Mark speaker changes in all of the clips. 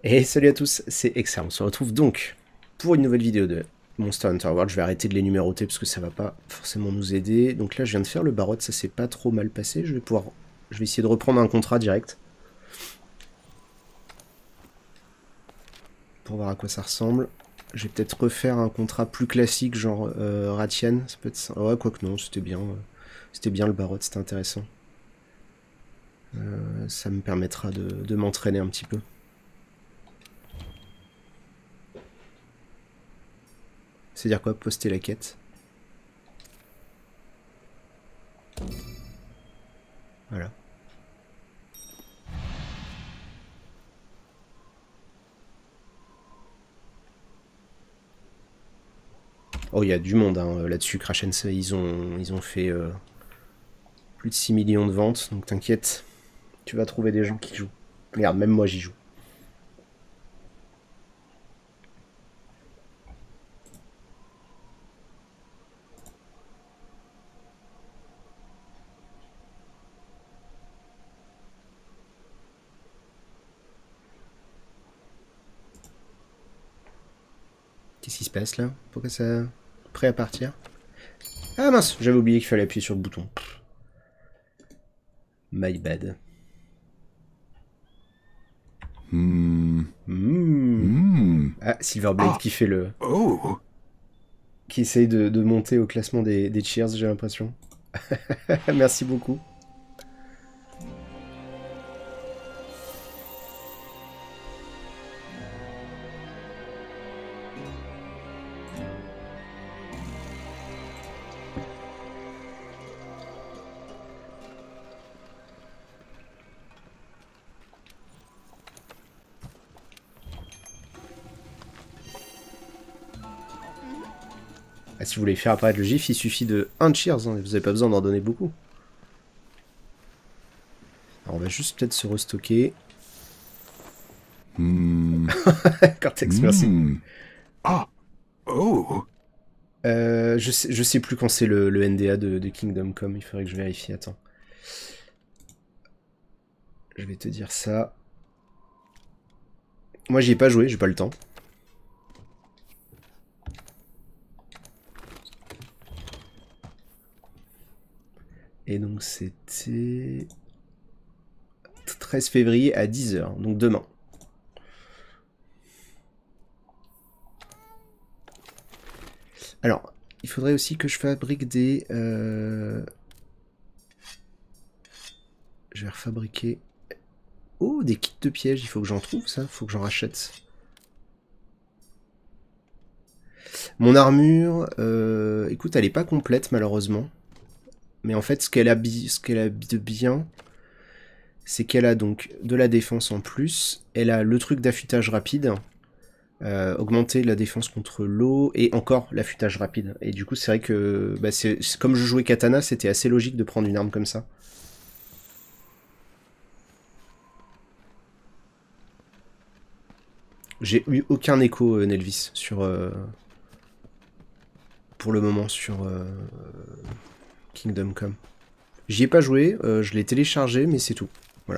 Speaker 1: Et salut à tous, c'est Excel. On se retrouve donc pour une nouvelle vidéo de Monster Hunter World. Je vais arrêter de les numéroter parce que ça va pas forcément nous aider. Donc là, je viens de faire le Barot, ça s'est pas trop mal passé. Je vais essayer de reprendre un contrat direct pour voir à quoi ça ressemble. Je vais peut-être refaire un contrat plus classique, genre Ratian. Ça peut être... Ouais, quoique non, c'était bien. C'était bien le Barot, c'était intéressant. Ça me permettra de m'entraîner un petit peu. C'est-à-dire quoi, poster la quête? Voilà. Oh, il y a du monde hein, là-dessus. Crash and Say, ils ont fait plus de 6 millions de ventes, donc t'inquiète, tu vas trouver des gens qui jouent. Regarde, même moi j'y joue. Qu'est-ce qui se passe là? Pourquoi ça... Prêt à partir? Ah mince, j'avais oublié qu'il fallait appuyer sur le bouton. My bad. Ah, Silverblade qui fait le... Qui essaye de monter au classement des cheers, j'ai l'impression. Merci beaucoup. Ah, si vous voulez faire apparaître le gif, il suffit de un cheers, hein, vous n'avez pas besoin d'en donner beaucoup. Alors on va juste peut-être se restocker. Cortex, merci. Je sais plus quand c'est le NDA de Kingdom Come, il faudrait que je vérifie, attends. Je vais te dire ça. Moi j'y ai pas joué, j'ai pas le temps. Et donc c'était 13 février à 10h, donc demain. Alors, il faudrait aussi que je fabrique des... Je vais refabriquer... Oh, des kits de pièges, il faut que j'en trouve ça, il faut que j'en rachète. Mon armure, écoute, elle est pas complète malheureusement. Mais en fait, ce qu'elle a de bien, c'est qu'elle a donc de la défense en plus. Elle a le truc d'affûtage rapide, augmenter la défense contre l'eau, et encore l'affûtage rapide. Et du coup, c'est vrai que, bah, comme je jouais katana, c'était assez logique de prendre une arme comme ça. J'ai eu aucun écho, Nelvis, sur... pour le moment, sur Kingdom Come. J'y ai pas joué, je l'ai téléchargé, mais c'est tout. Voilà.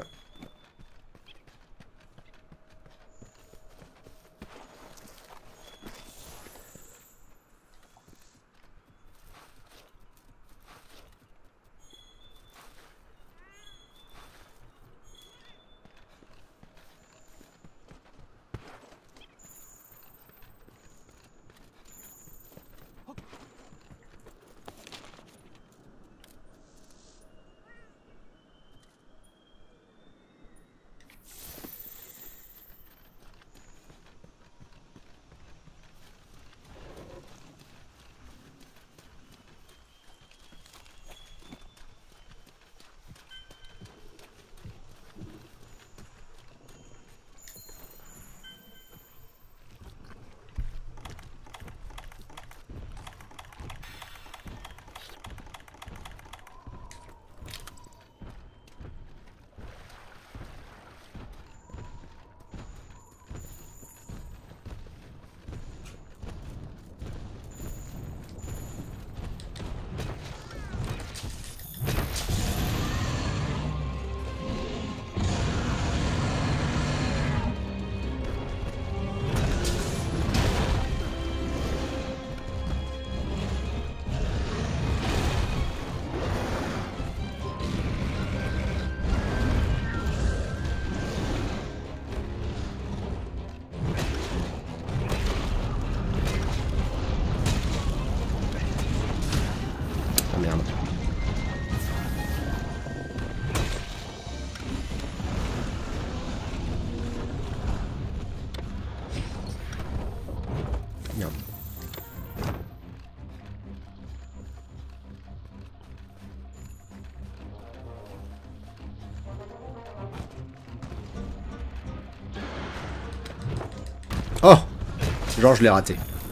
Speaker 1: Oh! Genre je l'ai raté.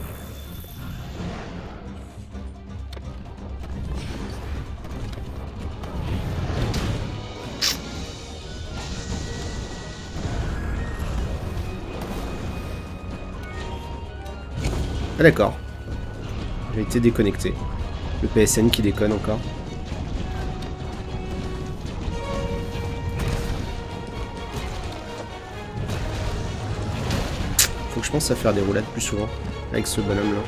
Speaker 1: Ah d'accord. J'ai été déconnecté. Le PSN qui déconne encore. Faut que je pense à faire des roulades plus souvent avec ce bonhomme là.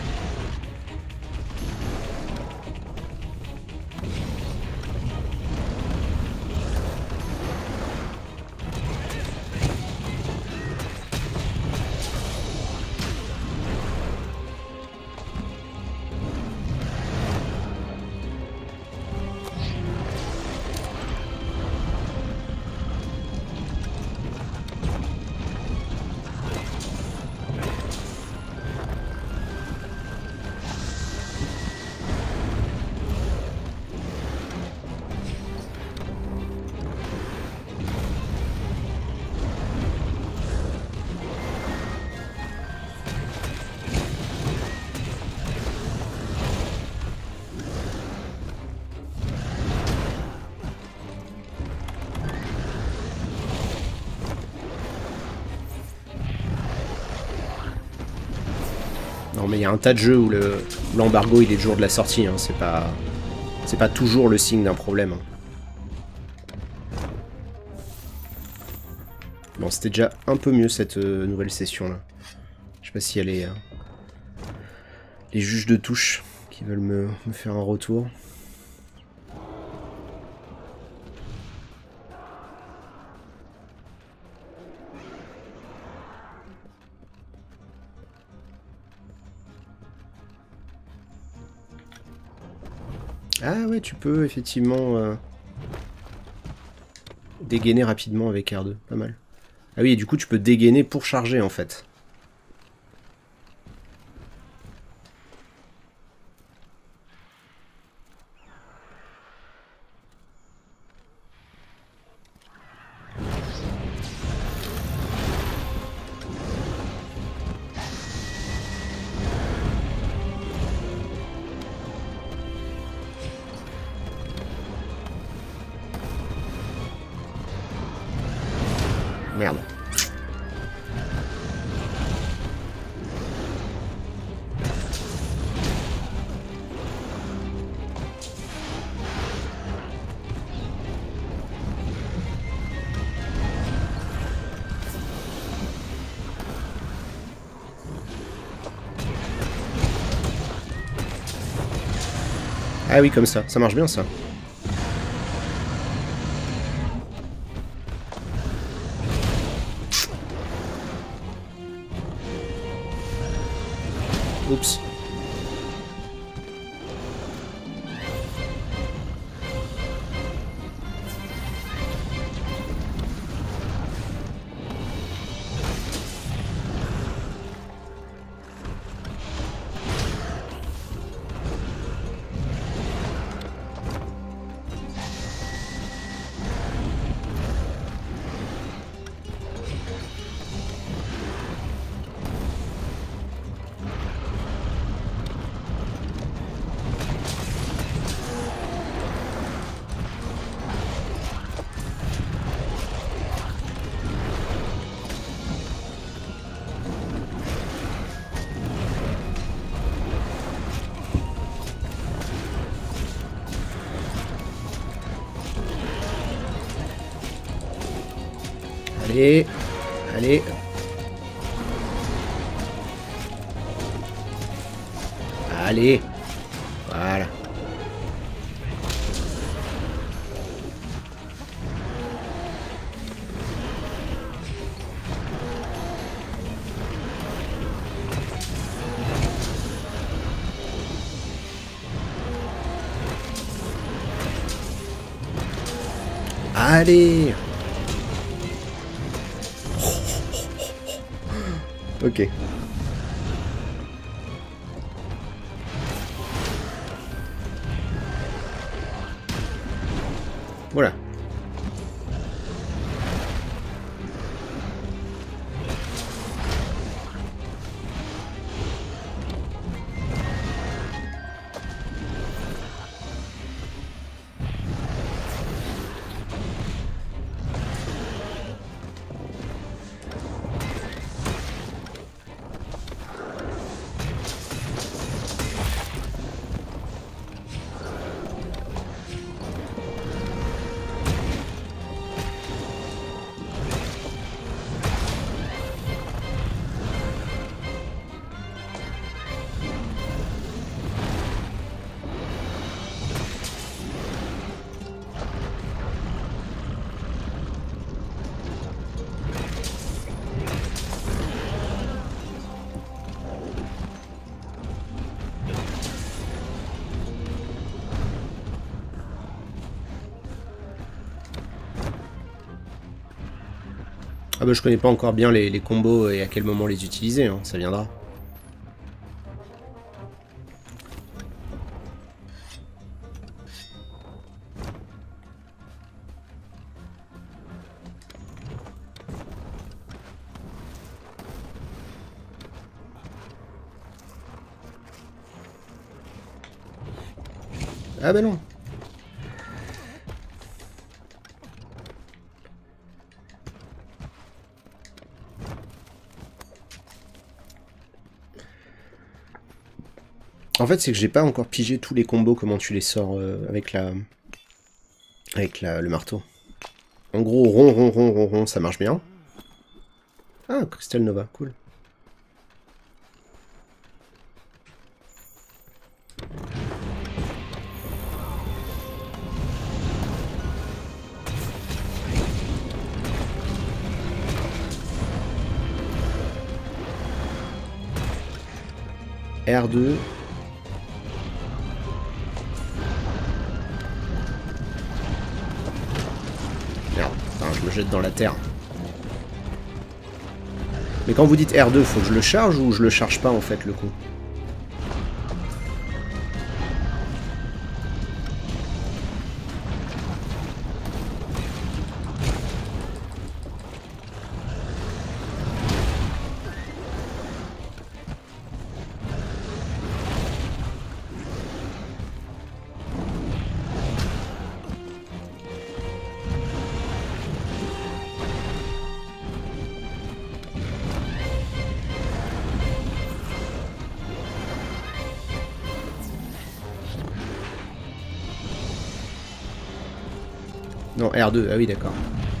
Speaker 1: Non mais il y a un tas de jeux où l'embargo il est le jour de la sortie, hein. C'est pas toujours le signe d'un problème. Hein. Bon, c'était déjà un peu mieux cette nouvelle session là. Je sais pas s'il y a les juges de touche qui veulent me faire un retour. Ah ouais, tu peux effectivement dégainer rapidement avec R2, pas mal. Ah oui, et du coup tu peux dégainer pour charger en fait. Merde. Ah oui, comme ça marche bien ça. Oups. Allez, allez. Allez. Voilà. Allez. Ok. Voilà. bah je connais pas encore bien les combos et à quel moment les utiliser, hein, ça viendra. Ah bah non. En fait, c'est que j'ai pas encore pigé tous les combos, comment tu les sors avec le marteau. En gros, rond, rond, rond, rond, rond, ça marche bien. Ah, Crystal Nova, cool. R2. Merde, enfin, je me jette dans la terre. Mais quand vous dites R2, faut que je le charge ou je le charge pas en fait le coup? Non, R2, ah oui d'accord.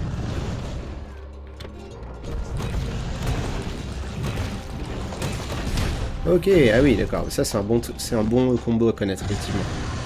Speaker 1: Ok, ah oui d'accord, ça c'est un bon combo à connaître effectivement.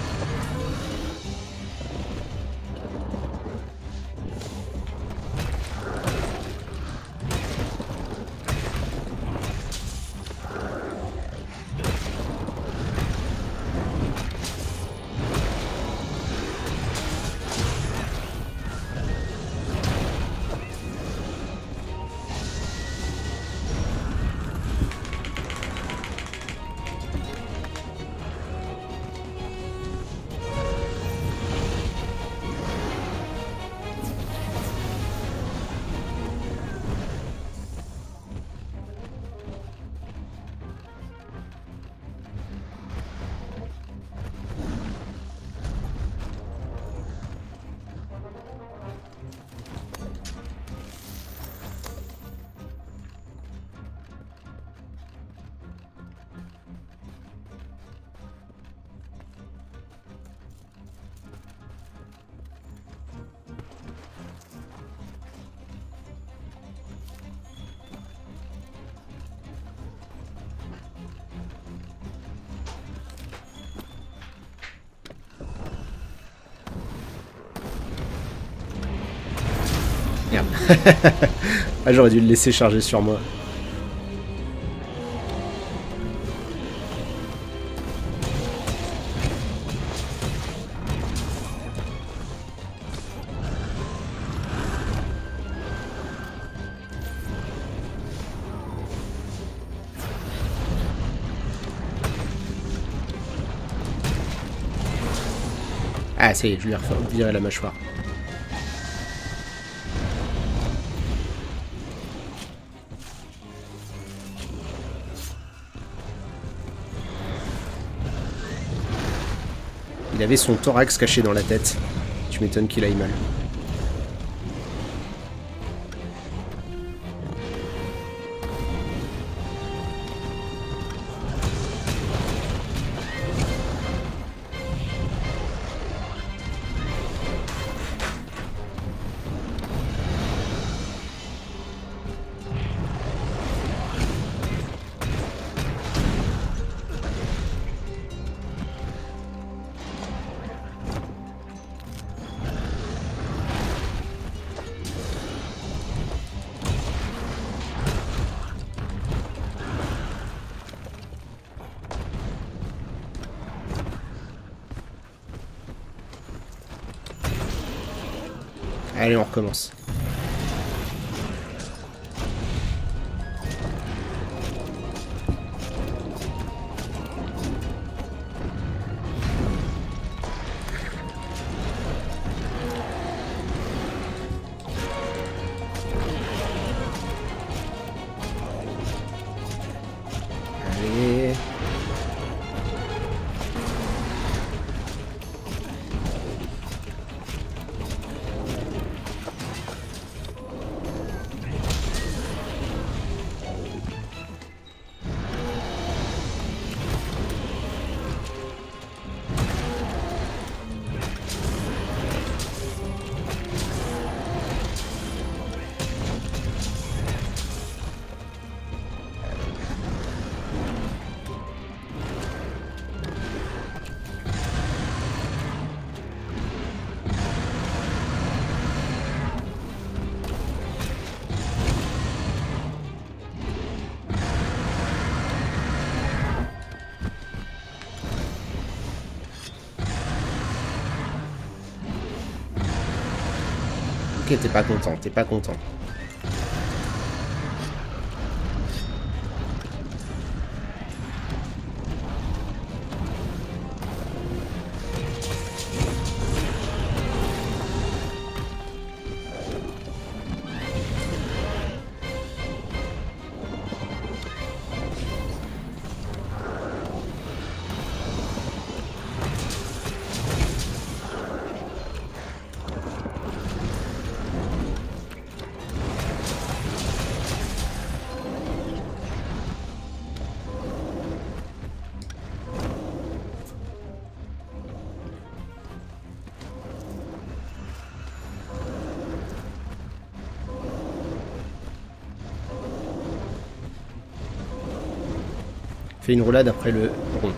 Speaker 1: Merde. Ah, j'aurais dû le laisser charger sur moi. Ah, ça y est, je lui ai viré la mâchoire. Il avait son thorax caché dans la tête. Tu m'étonnes qu'il aille mal. Allez, on recommence. Allez. Ok, t'es pas content, t'es pas content. Fais une roulade après le rond.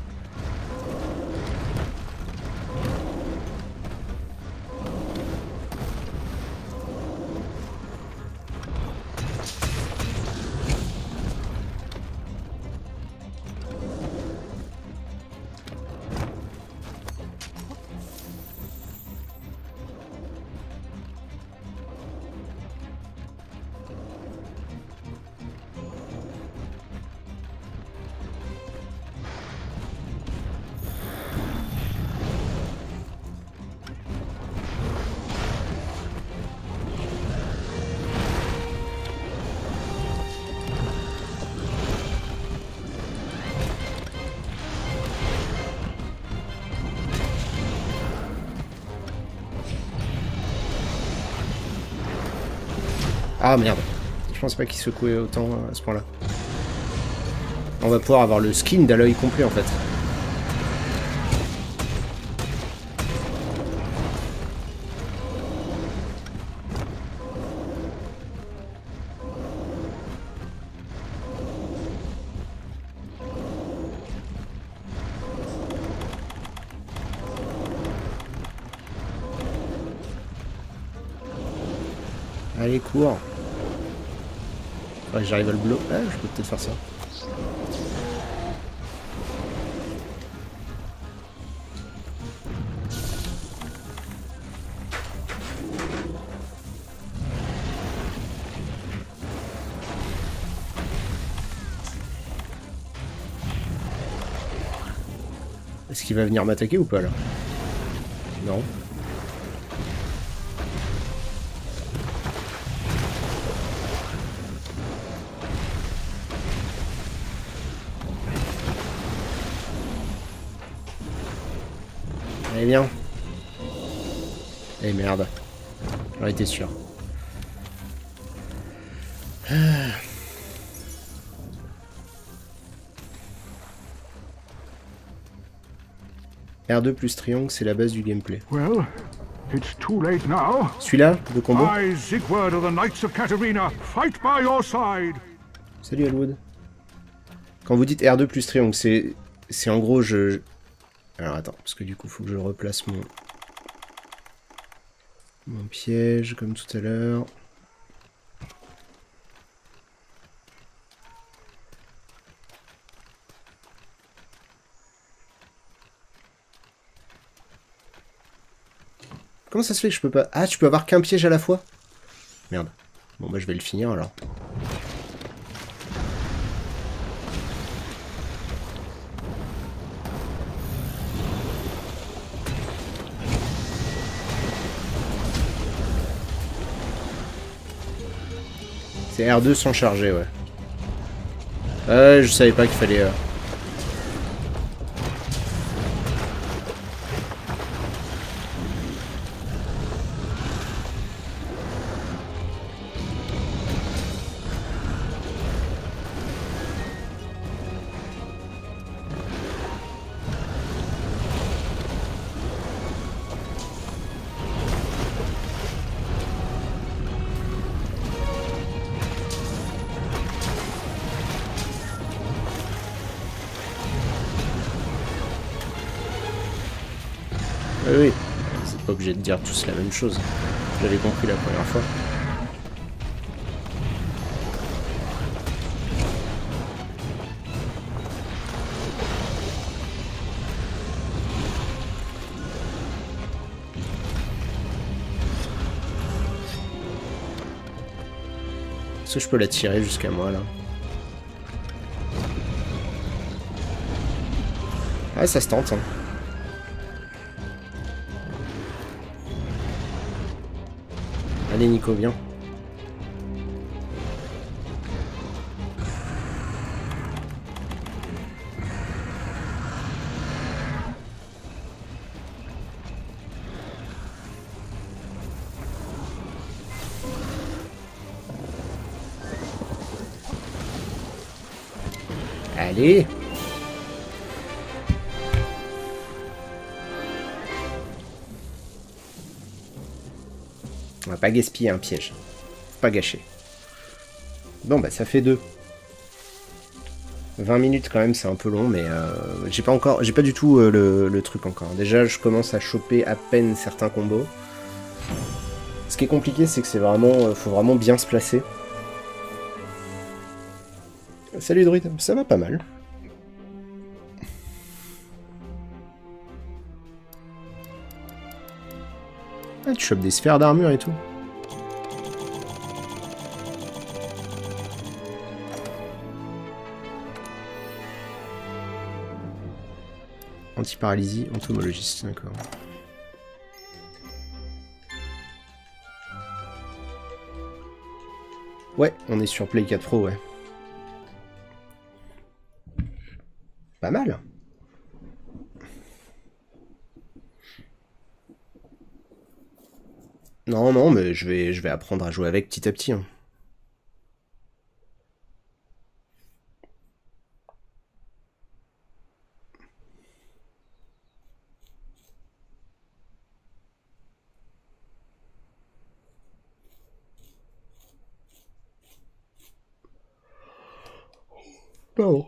Speaker 1: Ah merde, je pense pas qu'il secouait autant à ce point-là. On va pouvoir avoir le skin d'Aloy complet en fait. Allez, cours. Ouais, j'arrive à le bloquer. Ah, je peux peut-être faire ça. Est-ce qu'il va venir m'attaquer ou pas là? Non. Allez, viens. Eh merde. J'en étais sûr. R2 plus triangle, c'est la base du gameplay.
Speaker 2: Well, it's too late now.
Speaker 1: Celui-là, le combo.
Speaker 2: I, Siegward of the Knights of Catarina, fight by your side.
Speaker 1: Salut Elwood. Quand vous dites R2 plus triangle, c'est en gros je... Alors attends, parce que du coup faut que je replace mon piège comme tout à l'heure. Comment ça se fait que je peux pas... Ah, tu peux avoir qu'un piège à la fois? Merde. Bon, bah je vais le finir alors. C'est R2 sans charger, ouais. Je savais pas qu'il fallait... Oui, c'est pas obligé de dire tous la même chose. J'avais compris la première fois. Est-ce que je peux la tirer jusqu'à moi là? Ah, ça se tente, hein. Allez Nico, viens. Allez. On va pas gaspiller un piège. Faut pas gâcher. Bon bah ça fait 2. 20 minutes quand même, c'est un peu long, mais j'ai pas du tout le truc encore. Déjà, je commence à choper à peine certains combos. Ce qui est compliqué, c'est que c'est vraiment, faut vraiment bien se placer. Salut Druide, ça va pas mal. Ah, tu chopes des sphères d'armure et tout. Anti-paralysie, entomologiste, d'accord. Ouais, on est sur Play 4 Pro, ouais. Pas mal. Non, non, mais je vais apprendre à jouer avec petit à petit. Hein. Oh.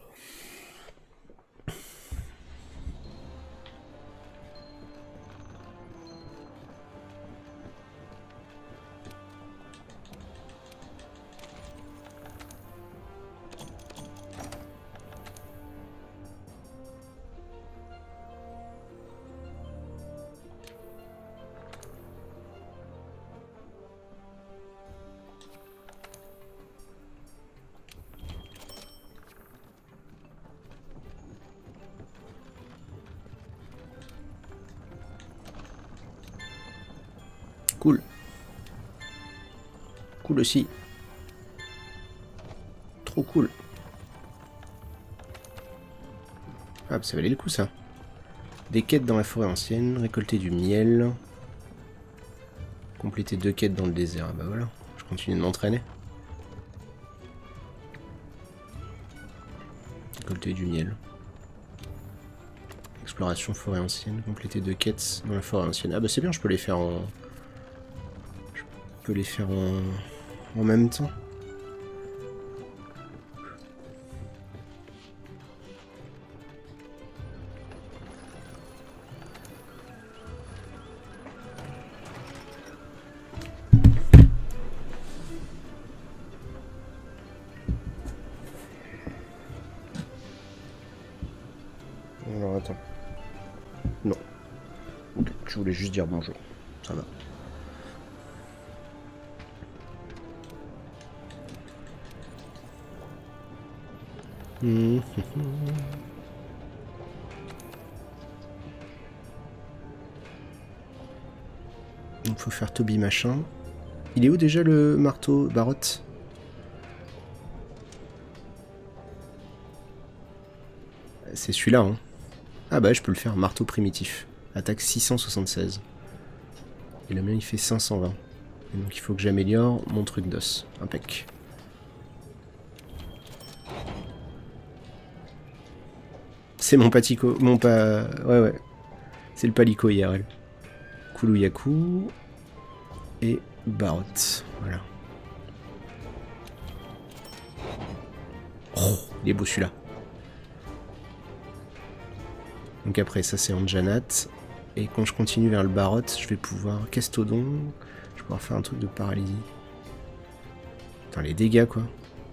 Speaker 1: Cool. Cool aussi. Trop cool. Ah, ça valait le coup ça. Des quêtes dans la forêt ancienne, récolter du miel. Compléter 2 quêtes dans le désert. Ah bah voilà, je continue de m'entraîner. Récolter du miel. Exploration forêt ancienne, compléter 2 quêtes dans la forêt ancienne. Ah bah c'est bien, je peux les faire en... Je peux les faire en même temps. Alors attends. Non. Ok, je voulais juste dire bonjour. Ça va. Il faut faire Toby machin. Il est où déjà le marteau Barotte? C'est celui-là, hein. Ah bah je peux le faire, marteau primitif. Attaque 676. Et le mien il fait 520. Et donc il faut que j'améliore mon truc d'os. Impec. C'est mon patico... Mon pas... Ouais. C'est le palico IRL. Kuluyaku. Et Barot. Voilà. Oh, il est beau celui-là. Donc après ça c'est Anjanat. Et quand je continue vers le Barot, je vais pouvoir... Kestodon. Je vais pouvoir faire un truc de paralysie. Putain, les dégâts quoi.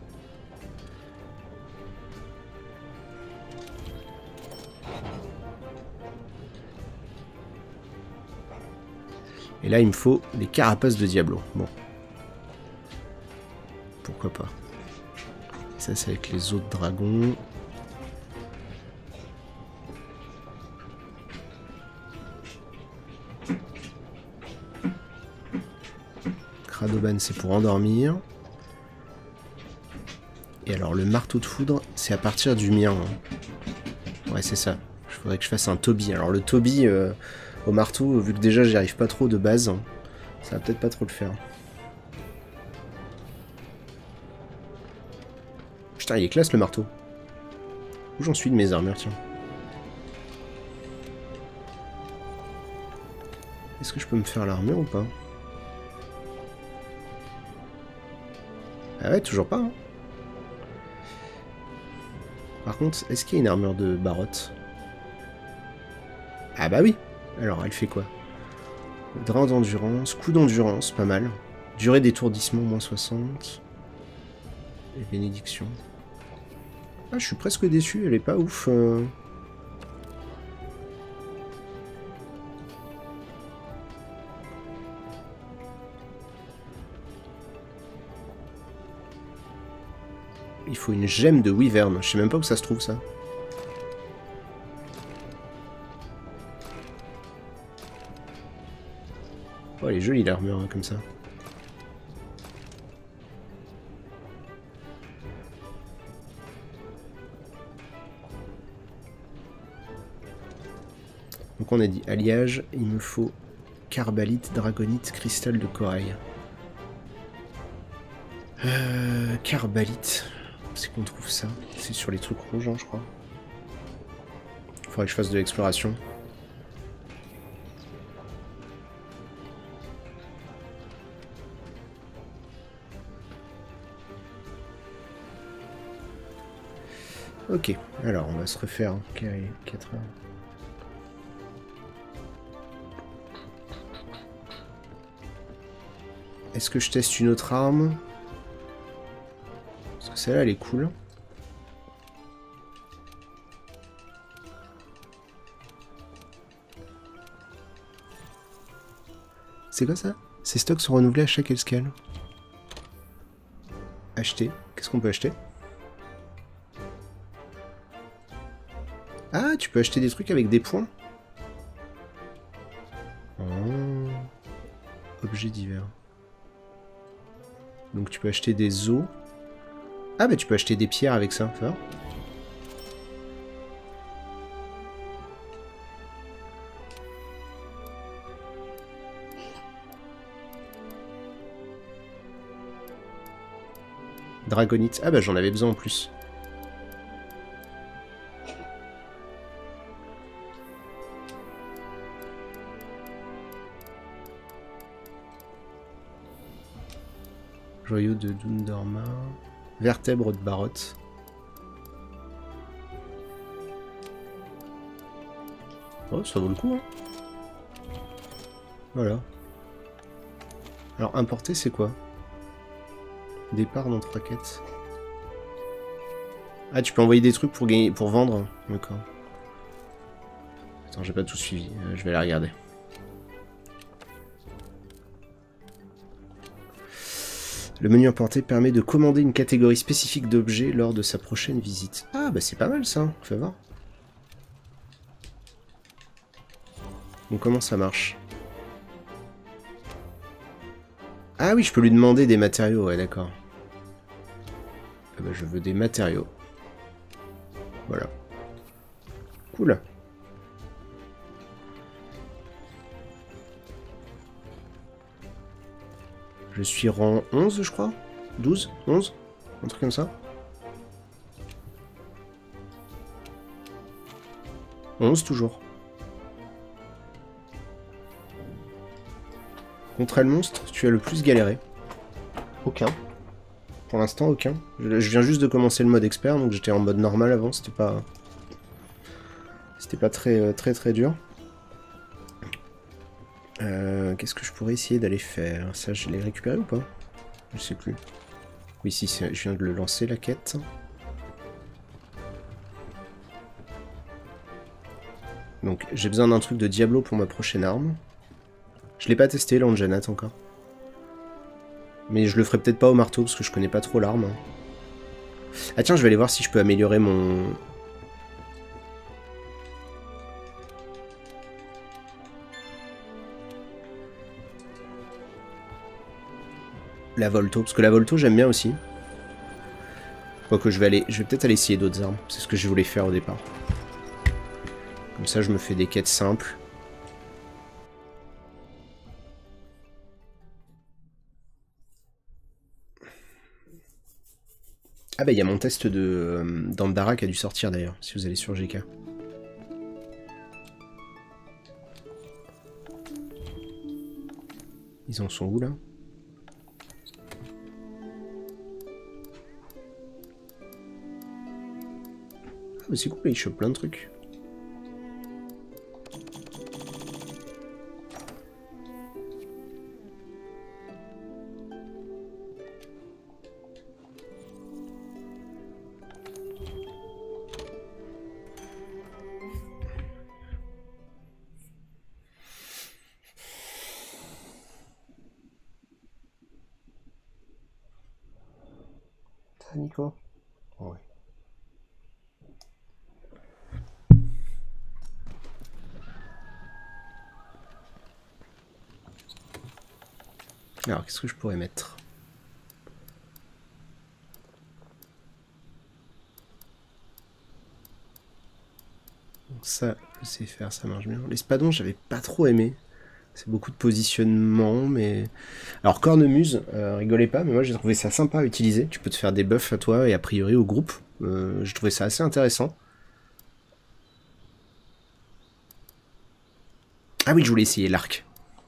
Speaker 1: Et là il me faut des carapaces de Diablo. Bon. Pourquoi pas. Ça c'est avec les autres dragons. Radoban c'est pour endormir. Et alors le marteau de foudre c'est à partir du mien. Hein. Ouais c'est ça. Il faudrait que je fasse un Toby. Alors le Toby au marteau, vu que déjà j'y arrive pas trop de base, ça va peut-être pas trop le faire. Putain il est classe le marteau. Où j'en suis de mes armures tiens. Est-ce que je peux me faire l'armure ou pas? Ah ouais, toujours pas. Hein. Par contre, est-ce qu'il y a une armure de Barot? Ah bah oui. Alors, elle fait quoi? Drain d'endurance, coup d'endurance, pas mal. Durée d'étourdissement, moins 60. Et bénédiction. Ah, je suis presque déçu, elle est pas ouf. Il faut une gemme de Wyvern. Je sais même pas où ça se trouve, ça. Oh, elle est jolie, l'armure, hein, comme ça. Donc on a dit alliage. Il me faut carbalite, dragonite, cristal de corail. Carbalite... C'est qu'on trouve ça. C'est sur les trucs rouges, hein, je crois. Faudrait que je fasse de l'exploration. Ok, alors on va se refaire 4 heures. Est-ce que je teste une autre arme? Parce que celle-là, elle est cool. C'est quoi ça? Ces stocks sont renouvelés à chaque escale. Acheter. Qu'est-ce qu'on peut acheter? Ah, tu peux acheter des trucs avec des points. Oh. Objets divers. Donc tu peux acheter des os. Ah bah tu peux acheter des pierres avec ça, ça va. Dragonite. Ah bah j'en avais besoin en plus. Joyau de Dundorma. Vertèbre de Barot. Oh, ça vaut le coup, hein. Voilà. Alors, importer, c'est quoi? Départ dans 3 quêtes. Ah, tu peux envoyer des trucs pour gagner, pour vendre. D'accord. Attends, j'ai pas tout suivi. Je vais la regarder. Le menu importé permet de commander une catégorie spécifique d'objets lors de sa prochaine visite. Ah, bah c'est pas mal ça. Fais voir. Donc comment ça marche? Ah oui, je peux lui demander des matériaux, ouais, d'accord. Ah bah je veux des matériaux. Voilà. Cool. Je suis rang 11, je crois. 12, 11, un truc comme ça. 11 toujours. Contre elle monstre, tu as le plus galéré. Aucun. Pour l'instant, aucun. Je viens juste de commencer le mode expert, donc j'étais en mode normal avant, c'était pas... C'était pas très dur. Qu'est-ce que je pourrais essayer d'aller faire? Ça, je l'ai récupéré ou pas? Je sais plus. Oui, si, je viens de le lancer, la quête. Donc, j'ai besoin d'un truc de Diablo pour ma prochaine arme. Je l'ai pas testé, l'Anjanat, encore. Mais je le ferai peut-être pas au marteau, parce que je connais pas trop l'arme. Ah tiens, je vais aller voir si je peux améliorer mon... La Volto, parce que la Volto j'aime bien aussi. Quoique je vais peut-être aller essayer d'autres armes. C'est ce que je voulais faire au départ. Comme ça je me fais des quêtes simples. Ah bah il y a mon test de d'Andara qui a dû sortir d'ailleurs, si vous allez sur GK. Ils en sont où là? Ah bah c'est cool, ils chopent plein de trucs. Nico. Oh ouais. Alors, qu'est-ce que je pourrais mettre? Donc ça, je sais faire, ça marche bien. L'espadon, j'avais pas trop aimé. C'est beaucoup de positionnement, mais... Alors, cornemuse, rigolez pas, mais moi j'ai trouvé ça sympa à utiliser. Tu peux te faire des buffs à toi et a priori au groupe. J'ai trouvé ça assez intéressant. Ah oui, je voulais essayer l'arc.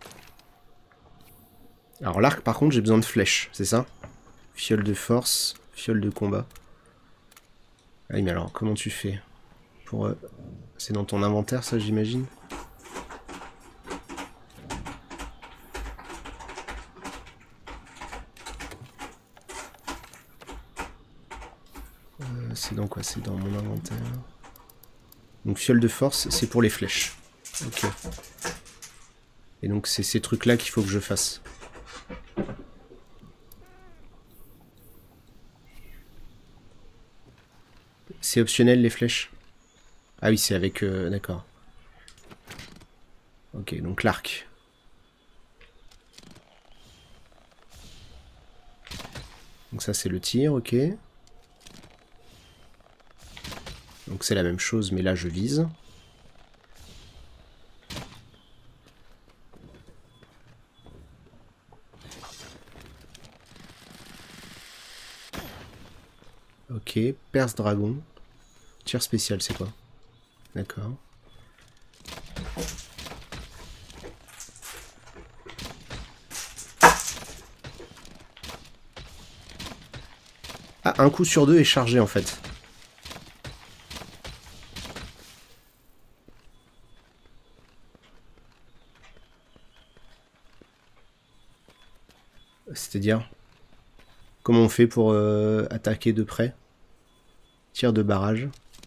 Speaker 1: Alors l'arc, par contre, j'ai besoin de flèches, c'est ça? Fiole de force, fiole de combat. Ah oui, mais alors, comment tu fais? Pour... C'est dans ton inventaire, ça, j'imagine? C'est dans quoi? C'est dans mon inventaire. Donc fiole de force, c'est pour les flèches. Ok. Et donc c'est ces trucs-là qu'il faut que je fasse. C'est optionnel les flèches? Ah oui, c'est avec... D'accord. Ok, donc l'arc. Donc ça c'est le tir, ok. Donc c'est la même chose, mais là je vise. Ok, perce dragon. Tir spécial, c'est quoi? D'accord. Ah, un coup sur deux est chargé en fait. C'est-à-dire, comment on fait pour attaquer de près? Tir de barrage.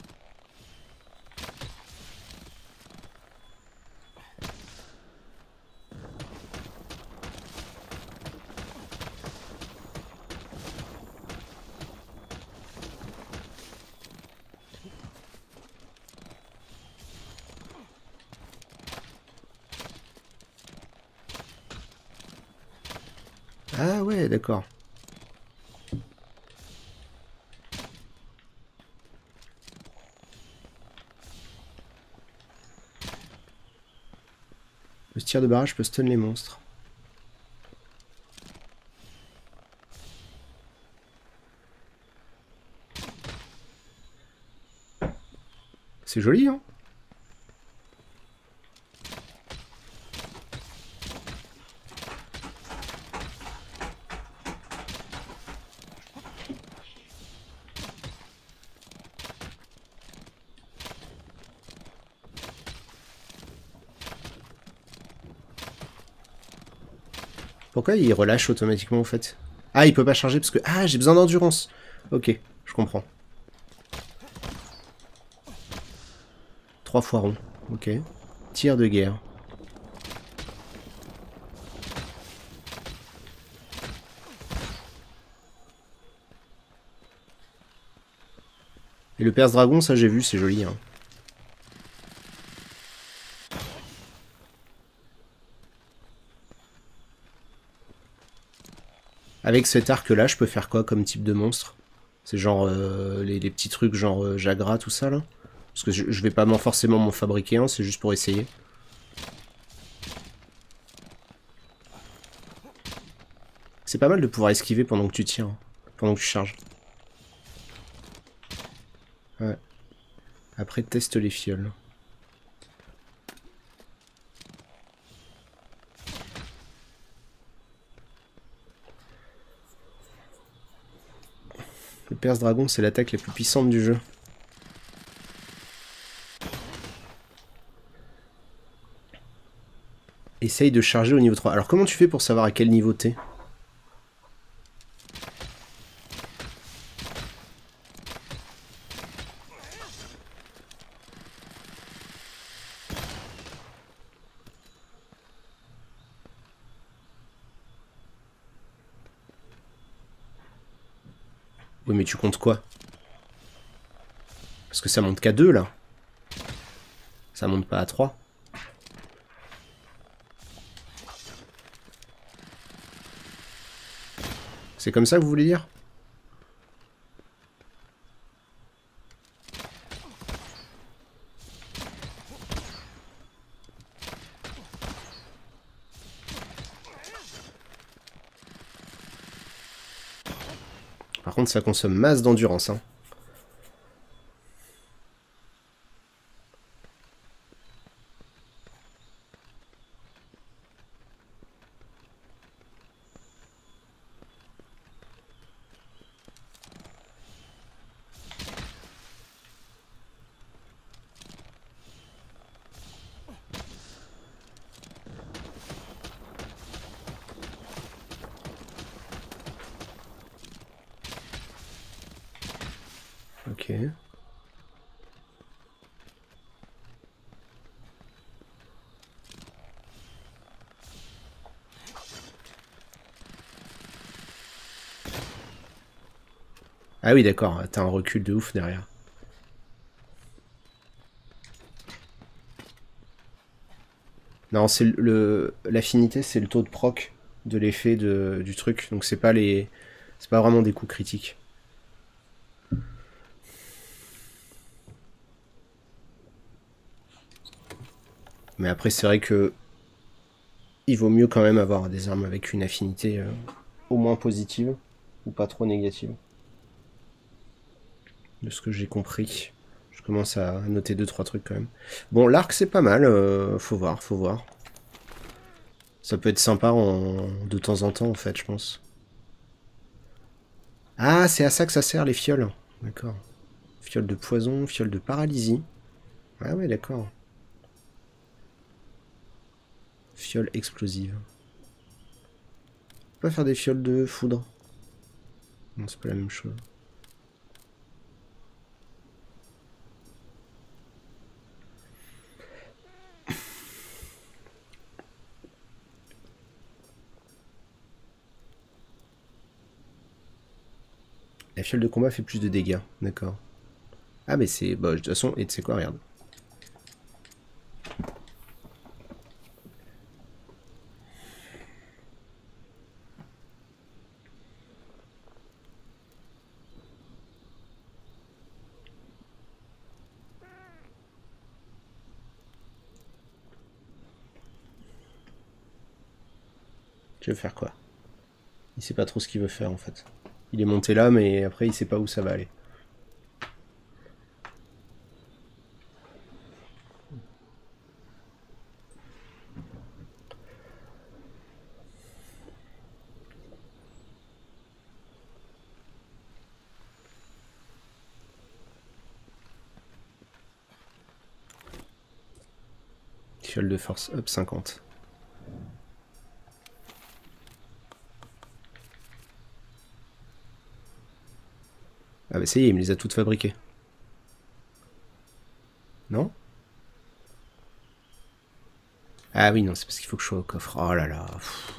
Speaker 1: Ah ouais, d'accord. Ce tir de barrage peut stun les monstres. C'est joli, hein? Pourquoi il relâche automatiquement en fait? Ah, il peut pas charger parce que... Ah, j'ai besoin d'endurance. Ok, je comprends. 3 fois rond. Ok. Tir de guerre. Et le Perse Dragon, ça j'ai vu, c'est joli. Hein. Avec cet arc-là, je peux faire quoi comme type de monstre? C'est genre les petits trucs genre Jagra, tout ça là? Parce que je vais pas forcément m'en fabriquer un, c'est juste pour essayer. C'est pas mal de pouvoir esquiver pendant que tu tires, hein, pendant que tu charges. Ouais. Après, teste les fioles. Le Perse Dragon, c'est l'attaque la plus puissante du jeu. Essaye de charger au niveau 3. Alors comment tu fais pour savoir à quel niveau t'es? Oui mais tu comptes quoi? Parce que ça monte qu'à 2 là. Ça monte pas à 3. C'est comme ça que vous voulez dire? Par contre, ça consomme masse d'endurance. Hein. Ok. Ah oui, d'accord, t'as un recul de ouf derrière. Non, c'est l'affinité, c'est le taux de proc de l'effet du truc, donc c'est pas vraiment des coups critiques. Mais après, c'est vrai que il vaut mieux quand même avoir des armes avec une affinité au moins positive, ou pas trop négative. De ce que j'ai compris. Je commence à noter 2-3 trucs quand même. Bon, l'arc c'est pas mal, faut voir, faut voir. Ça peut être sympa de temps en temps en fait, je pense. Ah, c'est à ça que ça sert les fioles. D'accord. Fiole de poison, fiole de paralysie. Ah ouais, d'accord. Fiole explosive. On peut pas faire des fioles de foudre. Non, c'est pas la même chose. La fiole de combat fait plus de dégâts, d'accord. Ah mais c'est... Bah de toute façon, et tu sais quoi, regarde. Tu veux faire quoi? Il sait pas trop ce qu'il veut faire en fait. Il est monté là, mais après il sait pas où ça va aller. Fiole de force up 50. Ah bah ça y est, il me les a toutes fabriquées. Non? Ah oui, non, c'est parce qu'il faut que je sois au coffre. Oh là là.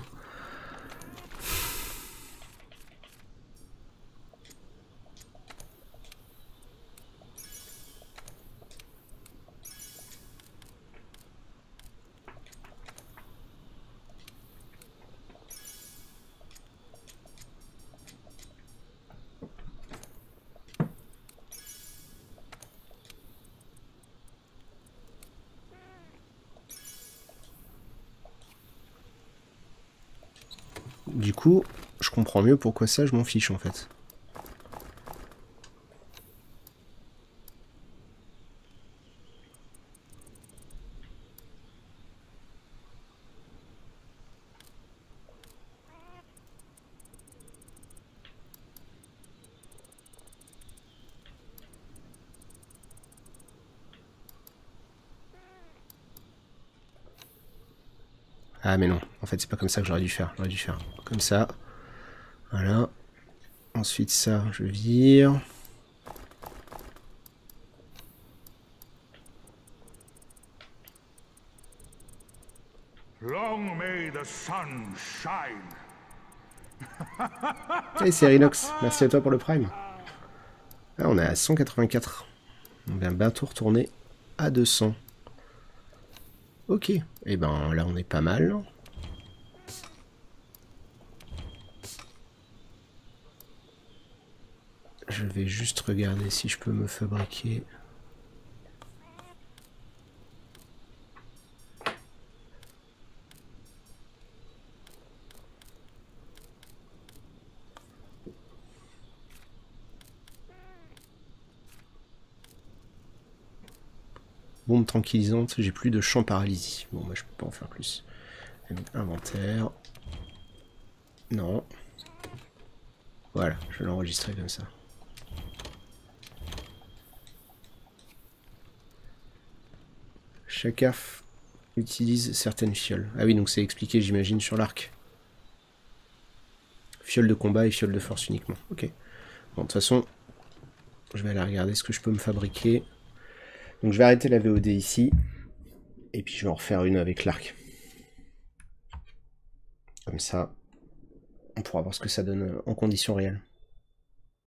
Speaker 1: Du coup, je comprends mieux pourquoi ça, je m'en fiche en fait. Ah mais non, en fait c'est pas comme ça que j'aurais dû faire. J'aurais dû faire comme ça. Voilà. Ensuite ça, je vire.
Speaker 2: Long may the sun shine.
Speaker 1: Hey, c'est Rinox, merci à toi pour le prime. Ah, on est à 184. On va bientôt retourner à 200. Ok, et ben là on est pas mal. Je vais juste regarder si je peux me fabriquer. Bombe tranquillisante, j'ai plus de champ paralysie. Bon, bah je peux pas en faire plus. Inventaire. Non. Voilà, je vais l'enregistrer comme ça. Chaque AF utilise certaines fioles. Ah oui, donc c'est expliqué, j'imagine, sur l'arc. Fiole de combat et fiole de force uniquement. Ok. Bon, de toute façon, je vais aller regarder ce que je peux me fabriquer. Donc je vais arrêter la VOD ici. Et puis je vais en refaire une avec l'arc. Comme ça, on pourra voir ce que ça donne en conditions réelles.